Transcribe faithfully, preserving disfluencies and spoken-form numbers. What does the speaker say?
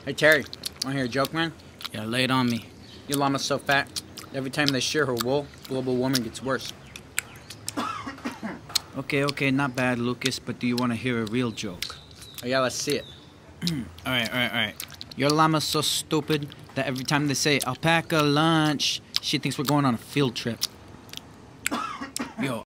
Hey, Terry, wanna hear a joke, man? Yeah, lay it on me. Your llama's so fat, every time they shear her wool, global warming gets worse. Okay, okay, not bad, Lucas, but do you want to hear a real joke? Oh, yeah, let's see it. Alright, alright, alright. Your llama's so stupid that every time they say, I'll pack a lunch, she thinks we're going on a field trip. Yo,